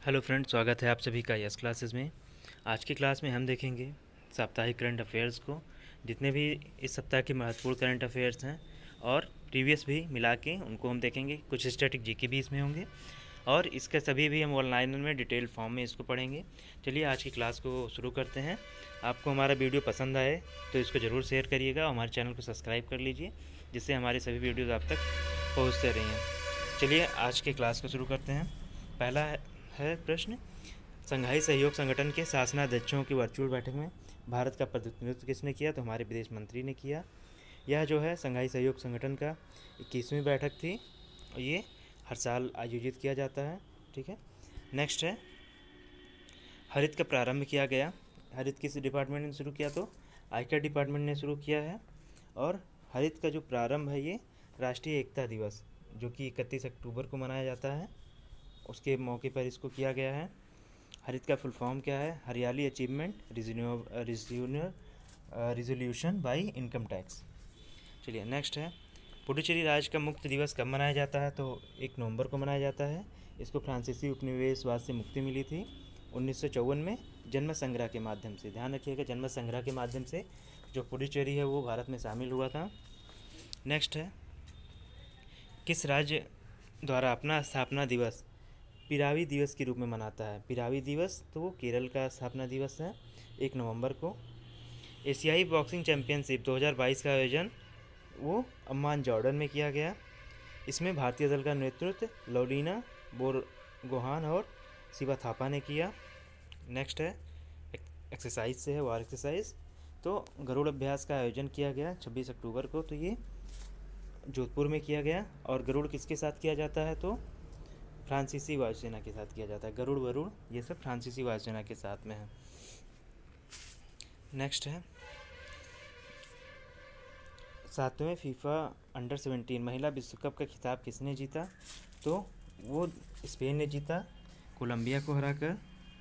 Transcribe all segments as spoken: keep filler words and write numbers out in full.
Hello friends, स्वागत है आप सभी का यस क्लासेस में। आज की क्लास में हम देखेंगे साप्ताहिक करंट अफेयर्स को, जितने भी इस सप्ताह के महत्वपूर्ण करंट अफेयर्स हैं और प्रीवियस भी मिला के उनको हम देखेंगे। कुछ स्टैटिक जीके भी इसमें होंगे और इसके सभी भी हम ऑनलाइन में डिटेल फॉर्म में इसको पढ़ेंगे। चलिए आज की क्लास को शुरू करते हैं। आपको हमारा वीडियो पसंद आए तो इसको ज़रूर शेयर करिएगा और हमारे चैनल को सब्सक्राइब कर लीजिए, जिससे हमारे सभी वीडियोज़ आप तक पहुँचते रहें। चलिए आज की क्लास को शुरू करते हैं। पहला है प्रश्न, संघाई सहयोग संगठन के शासनाध्यक्षों की वर्चुअल बैठक में भारत का प्रतिनिधित्व किसने किया? तो हमारे विदेश मंत्री ने किया। यह जो है संघाई सहयोग संगठन का इक्कीसवीं बैठक थी और ये हर साल आयोजित किया जाता है। ठीक है, नेक्स्ट है, हरित का प्रारंभ किया गया। हरित किस डिपार्टमेंट ने शुरू किया? तो आयकर डिपार्टमेंट ने शुरू किया है। और हरित का जो प्रारंभ है ये राष्ट्रीय एकता दिवस, जो कि इकतीस अक्टूबर को मनाया जाता है, उसके मौके पर इसको किया गया है। हरित का फुल फॉर्म क्या है? हरियाली achievement resolution by income tax. चलिए नेक्स्ट है, पुडुचेरी राज्य का मुक्त दिवस कब मनाया जाता है? तो एक नवंबर को मनाया जाता है। इसको फ्रांसीसी उपनिवेशवाद से मुक्ति मिली थी उन्नीस सौ चौवन में जन्म संग्रह के माध्यम से। ध्यान रखिएगा, जन्म संग्रह के माध्यम से जो पुडुचेरी है वो भारत में शामिल हुआ था। नेक्स्ट है, किस राज्य द्वारा अपना स्थापना दिवस पिरावी दिवस के रूप में मनाता है? पिरावी दिवस तो वो केरल का स्थापना दिवस है, एक नवंबर को। एशियाई बॉक्सिंग चैंपियनशिप दो हज़ार बाईस का आयोजन वो अम्मान जॉर्डन में किया गया। इसमें भारतीय दल का नेतृत्व लौलीना बोरगोहान और शिवा थापा ने किया। नेक्स्ट है, एक्सरसाइज से है वार एक्सरसाइज। तो गरुड़ अभ्यास का आयोजन किया गया छब्बीस अक्टूबर को, तो ये जोधपुर में किया गया। और गरुड़ किसके साथ किया जाता है? तो फ्रांसीसी वायुसेना के साथ किया जाता है। गरुड़ वरुड़ ये सब फ्रांसीसी वायुसेना के साथ में है। नेक्स्ट है, सातवें फीफा अंडर सेवेंटीन महिला विश्व कप का खिताब किसने जीता? तो वो स्पेन ने जीता, कोलंबिया को हराकर।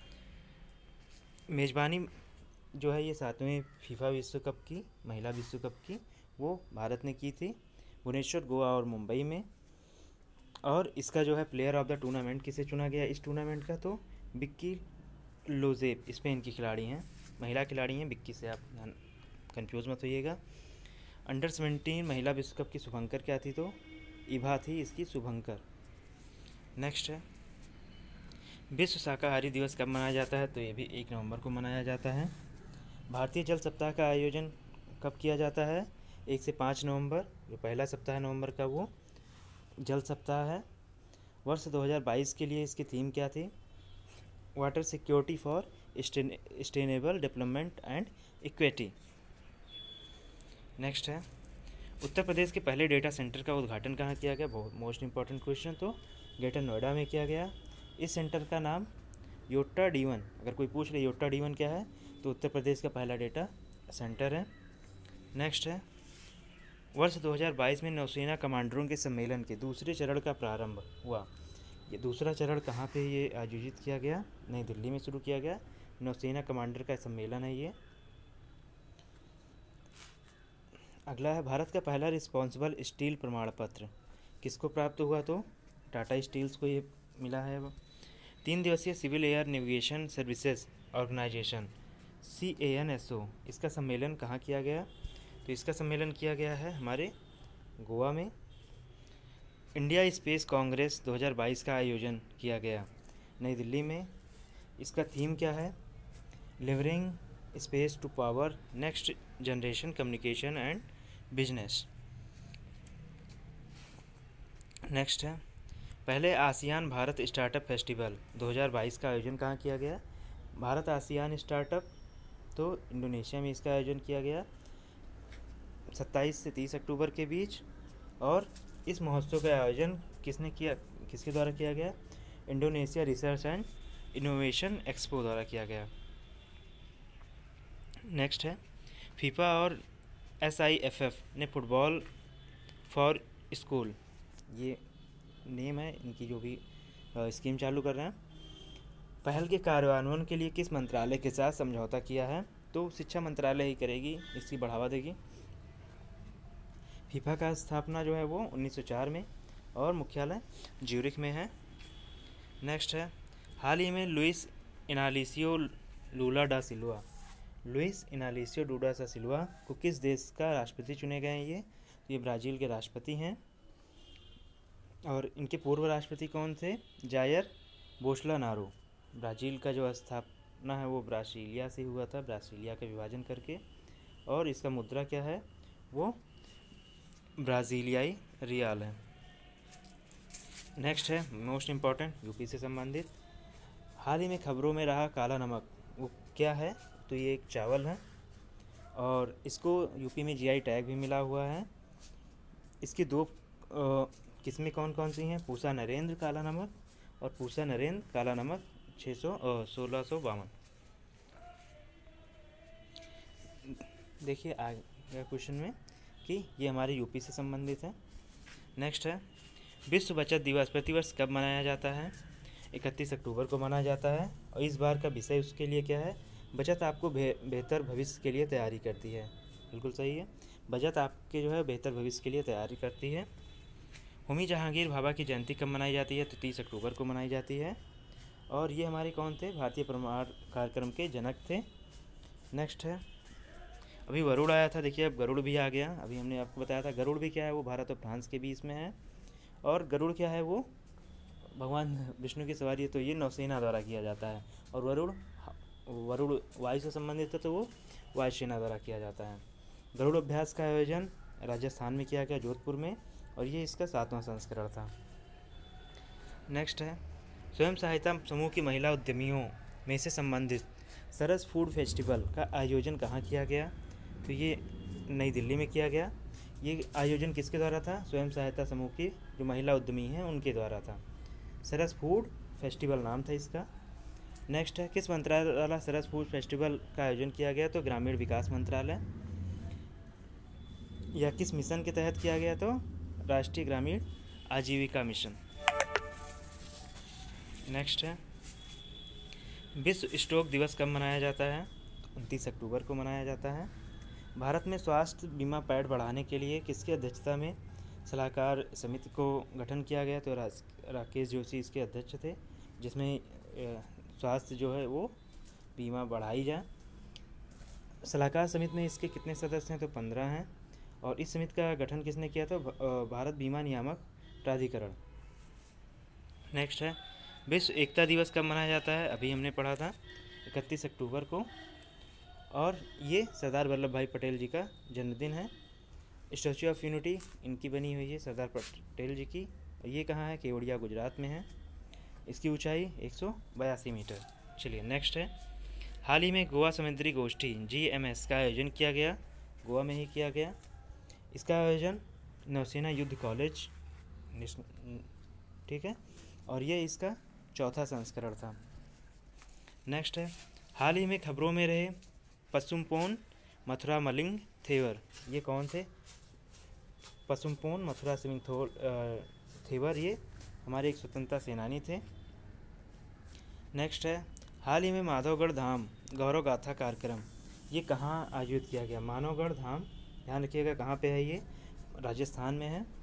मेज़बानी जो है ये सातवें फीफा विश्व कप की, महिला विश्व कप की, वो भारत ने की थी, भुवनेश्वर, गोवा और मुंबई में। और इसका जो है प्लेयर ऑफ द टूर्नामेंट किसे चुना गया इस टूर्नामेंट का? तो बिक्की लोजेब स्पेन की खिलाड़ी हैं, महिला खिलाड़ी हैं। बिक्की से आप कंफ्यूज मत होइएगा। अंडर सेवेंटीन महिला विश्व कप की शुभंकर क्या थी? तो इभा थी इसकी शुभंकर। नेक्स्ट है, विश्व शाकाहारी दिवस कब मनाया जाता है? तो ये भी एक नवंबर को मनाया जाता है। भारतीय जल सप्ताह का आयोजन कब किया जाता है? एक से पाँच नवंबर, जो पहला सप्ताह है नवंबर का वो जल सप्ताह है। वर्ष दो हज़ार बाईस के लिए इसकी थीम क्या थी? Water security for sustainable development and equity. Next है, उत्तर प्रदेश के पहले डेटा सेंटर का उद्घाटन कहाँ किया गया? बहुत मोस्ट इंपॉर्टेंट क्वेश्चन। तो ग्रेटर नोएडा में किया गया। इस सेंटर का नाम योटा डी वन, अगर कोई पूछ ले योटा डी वन क्या है, तो उत्तर प्रदेश का पहला डेटा सेंटर है। नेक्स्ट है, वर्ष दो हज़ार बाईस में नौसेना कमांडरों के सम्मेलन के दूसरे चरण का प्रारंभ हुआ। ये दूसरा चरण कहाँ पे ये आयोजित किया गया? नई दिल्ली में शुरू किया गया। नौसेना कमांडर का सम्मेलन है ये। अगला है, भारत का पहला रिस्पॉन्सिबल स्टील प्रमाण पत्र किसको प्राप्त हुआ? तो टाटा स्टील्स को ये मिला है। तीन दिवसीय civil air navigation services organisation C A N S O, इसका सम्मेलन कहाँ किया गया? तो इसका सम्मेलन किया गया है हमारे गोवा में। इंडिया स्पेस कांग्रेस दो हज़ार बाईस का आयोजन किया गया नई दिल्ली में। इसका थीम क्या है? Leveraging space to power next generation communication and business. Next है, पहले आसियान भारत स्टार्टअप फेस्टिवल दो हज़ार बाईस का आयोजन कहाँ किया गया? भारत आसियान स्टार्टअप, तो इंडोनेशिया में इसका आयोजन किया गया सत्ताईस से तीस अक्टूबर के बीच। और इस महोत्सव का आयोजन किसने किया, किसके द्वारा किया गया? Indonesia research and innovation expo द्वारा किया गया। नेक्स्ट है, फीफा और एस आई एफ एफ ने फुटबॉल फॉर स्कूल, ये नेम है इनकी जो भी स्कीम चालू कर रहे हैं, पहल के कार्यान्वयन के लिए किस मंत्रालय के साथ समझौता किया है? तो शिक्षा मंत्रालय ही करेगी, इसकी बढ़ावा देगी। फीफा का स्थापना जो है वो उन्नीस सौ चार में और मुख्यालय ज्यूरिख में है। नेक्स्ट है, हाल ही में लुइस इनालिसियो लूला डा सिल्वा लुइस इनालिसियो लूला डा सिल्वा को किस देश का राष्ट्रपति चुने गए हैं? ये ये ब्राज़ील के राष्ट्रपति हैं। और इनके पूर्व राष्ट्रपति कौन थे? Jair Bolsonaro. ब्राज़ील का जो स्थापना है वो ब्रासीलिया से हुआ था, ब्रासीलिया का विभाजन करके। और इसका मुद्रा क्या है? वो ब्राज़ीलियाई रियाल है। नेक्स्ट है मोस्ट इम्पॉर्टेंट यूपी से संबंधित। हाल ही में खबरों में रहा काला नमक, वो क्या है? तो ये एक चावल है और इसको यूपी में जीआई टैग भी मिला हुआ है। इसकी दो किस्में कौन कौन सी हैं? पूसा नरेंद्र काला नमक और पूसा नरेंद्र काला नमक छः सौ सोलह सौ बावन। देखिए आगे क्वेश्चन में कि ये हमारे यूपी से संबंधित है। नेक्स्ट है विश्व बचत दिवस प्रतिवर्ष कब मनाया जाता है? इकतीस अक्टूबर को मनाया जाता है। और इस बार का विषय उसके लिए क्या है? बचत आपको बेहतर भविष्य के लिए तैयारी करती है। बिल्कुल सही है, बचत आपके जो है बेहतर भविष्य के लिए तैयारी करती है। होमी जहांगीर भाभा की जयंती कब मनाई जाती है? तो तीस अक्टूबर को मनाई जाती है। और ये हमारे कौन थे? भारतीय परमाणु कार्यक्रम के जनक थे। नेक्स्ट है अभी वरुड़ आया था, देखिए अब गरुड़ भी आ गया। अभी हमने आपको बताया था गरुड़ भी क्या है, वो भारत और फ्रांस के बीच में है। और गरुड़ क्या है? वो भगवान विष्णु की सवारी है, तो ये नौसेना द्वारा किया जाता है। और वरुड़ वरुड़ वायु से संबंधित है, तो वो वायुसेना द्वारा किया जाता है। गरुड़ अभ्यास का आयोजन राजस्थान में किया गया, जोधपुर में, और ये इसका सातवां संस्करण था। नेक्स्ट है स्वयं सहायता समूह की महिला उद्यमियों में से संबंधित सरस फूड फेस्टिवल का आयोजन कहाँ किया गया? तो ये नई दिल्ली में किया गया। ये आयोजन किसके द्वारा था? स्वयं सहायता समूह की जो महिला उद्यमी हैं उनके द्वारा था। सरस फूड फेस्टिवल नाम था इसका। नेक्स्ट है किस मंत्रालय द्वारा सरस फूड फेस्टिवल का आयोजन किया गया? तो ग्रामीण विकास मंत्रालय। या किस मिशन के तहत किया गया? तो राष्ट्रीय ग्रामीण आजीविका मिशन। नेक्स्ट है विश्व स्ट्रोक दिवस कब मनाया जाता है? उनतीस अक्टूबर को मनाया जाता है। भारत में स्वास्थ्य बीमा पैड बढ़ाने के लिए किसकी अध्यक्षता में सलाहकार समिति को गठन किया गया? तो राकेश जोशी इसके अध्यक्ष थे, जिसमें स्वास्थ्य जो है वो बीमा बढ़ाई जाए। सलाहकार समिति में इसके कितने सदस्य हैं? तो पंद्रह हैं। और इस समिति का गठन किसने किया? तो भारत बीमा नियामक प्राधिकरण। नेक्स्ट है विश्व एकता दिवस कब मनाया जाता है? अभी हमने पढ़ा था इकतीस अक्टूबर को। और ये सरदार वल्लभ भाई पटेल जी का जन्मदिन है। स्टैचू ऑफ यूनिटी इनकी बनी हुई है, सरदार पटेल जी की। और ये कहाँ है? केवड़िया गुजरात में है। इसकी ऊंचाई एक सौ बयासी मीटर। चलिए नेक्स्ट है हाल ही में गोवा समुद्री गोष्ठी जी एम एस का आयोजन किया गया, गोवा में ही किया गया। इसका आयोजन नौसेना युद्ध कॉलेज, ठीक है, और ये इसका चौथा संस्करण था। नेक्स्ट है हाल ही में खबरों में रहे पसुमपोन मथुरा मलिंग थेवर, ये कौन थे? पसुमपोन मथुरा सिंह थेवर ये हमारे एक स्वतंत्रता सेनानी थे। नेक्स्ट है हाल ही में माधवगढ़ धाम गौरव गाथा कार्यक्रम, ये कहाँ आयोजित किया गया? माधवगढ़ धाम, ध्यान रखिएगा कहाँ पे है? ये राजस्थान में है।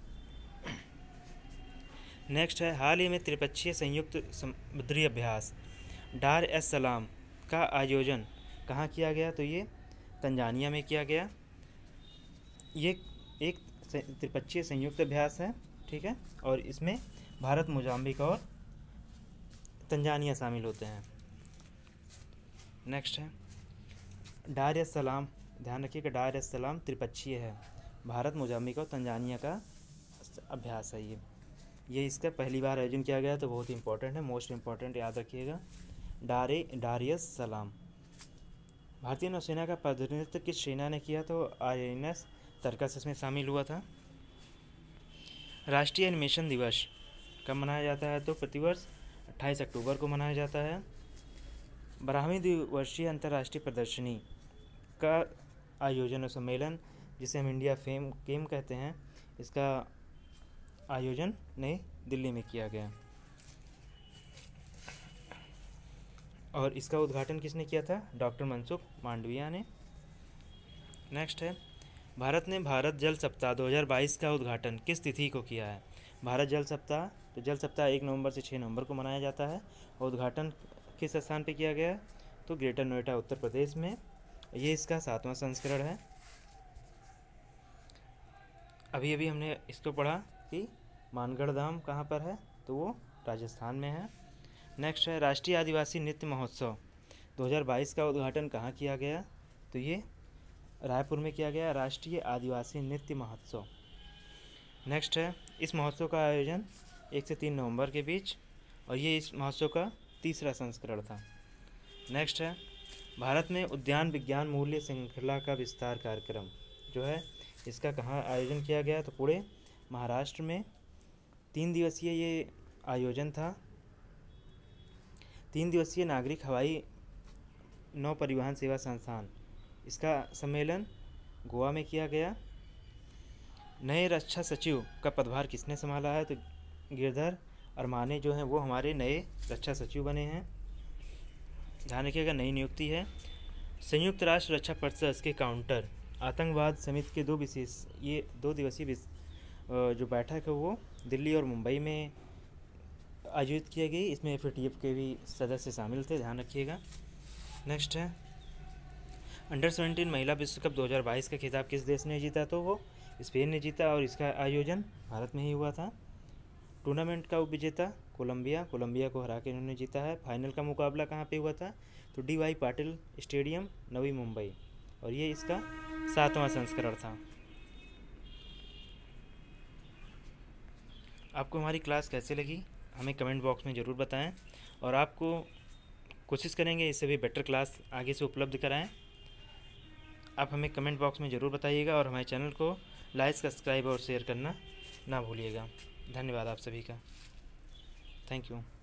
नेक्स्ट है हाल ही में त्रिपक्षीय संयुक्त समुद्री अभ्यास डार एस सलाम का आयोजन कहाँ किया गया? तो ये तंजानिया में किया गया। ये एक त्रिपक्षीय संयुक्त अभ्यास है, ठीक है, और इसमें भारत, मोजाम्बिक और तंजानिया शामिल होते हैं। नेक्स्ट है डार एस सलाम, ध्यान रखिएगा डार एस सलाम त्रिपक्षीय है, भारत, मोजाम्बिक और तंजानिया का अभ्यास है। ये ये इसका पहली बार आयोजन किया गया, तो बहुत इंपॉर्टेंट है, मोस्ट इम्पॉर्टेंट, याद रखिएगा। डारे डारियस सलाम। भारतीय नौसेना का प्रतिनिधित्व किस सेना ने किया? तो आई एन एस तरकस इसमें शामिल हुआ था। राष्ट्रीय एनिमेशन दिवस कब मनाया जाता है? तो प्रतिवर्ष अट्ठाईस अक्टूबर को मनाया जाता है। बारहवीं दिवसीय अंतर्राष्ट्रीय प्रदर्शनी का आयोजन और सम्मेलन, जिसे हम इंडिया फेम केम कहते हैं, इसका आयोजन नई दिल्ली में किया गया। और इसका उद्घाटन किसने किया था? डॉक्टर मनसुख मांडविया ने। नेक्स्ट है भारत ने भारत जल सप्ताह दो हज़ार बाईस का उद्घाटन किस तिथि को किया है? भारत जल सप्ताह तो जल सप्ताह एक नवंबर से छः नवंबर को मनाया जाता है। और उद्घाटन किस स्थान पे किया गया? तो ग्रेटर नोएडा उत्तर प्रदेश में। ये इसका सातवां संस्करण है। अभी अभी हमने इसको पढ़ा कि मानगढ़ धाम कहाँ पर है, तो वो राजस्थान में है। नेक्स्ट है राष्ट्रीय आदिवासी नृत्य महोत्सव दो हज़ार बाईस का उद्घाटन कहाँ किया गया? तो ये रायपुर में किया गया, राष्ट्रीय आदिवासी नृत्य महोत्सव। नेक्स्ट है इस महोत्सव का आयोजन एक से तीन नवंबर के बीच, और ये इस महोत्सव का तीसरा संस्करण था। नेक्स्ट है भारत में उद्यान विज्ञान मूल्य श्रृंखला का विस्तार कार्यक्रम जो है, इसका कहाँ आयोजन किया गया? तो पुणे महाराष्ट्र में। तीन दिवसीय ये आयोजन था। तीन दिवसीय नागरिक हवाई नौ परिवहन सेवा संस्थान, इसका सम्मेलन गोवा में किया गया। नए रक्षा सचिव का पदभार किसने संभाला है? तो गिरधर अरमाने जो हैं वो हमारे नए रक्षा सचिव बने हैं। ध्यान रखिएगा, नई नियुक्ति है। संयुक्त राष्ट्र रक्षा परिषद के काउंटर आतंकवाद समिति के दो विशेष ये दो दिवसीय जो बैठक है वो दिल्ली और मुंबई में आयोजित की गई। इसमें एफ ए टी एफ के भी सदस्य शामिल थे, ध्यान रखिएगा। नेक्स्ट है अंडर सेवेंटीन महिला विश्व कप दो हज़ार बाईस का खिताब किस देश ने जीता? तो वो स्पेन ने जीता, और इसका आयोजन भारत में ही हुआ था। टूर्नामेंट का उपविजेता कोलंबिया कोलंबिया को हरा के इन्होंने जीता है। फाइनल का मुकाबला कहाँ पे हुआ था? तो D Y Patil stadium, Navi Mumbai, और ये इसका सातवां संस्करण था। आपको हमारी क्लास कैसे लगी हमें कमेंट बॉक्स में ज़रूर बताएं, और आपको कोशिश करेंगे इससे भी बेटर क्लास आगे से उपलब्ध कराएं। आप हमें कमेंट बॉक्स में ज़रूर बताइएगा, और हमारे चैनल को लाइक, सब्सक्राइब और शेयर करना ना भूलिएगा। धन्यवाद आप सभी का। Thank you.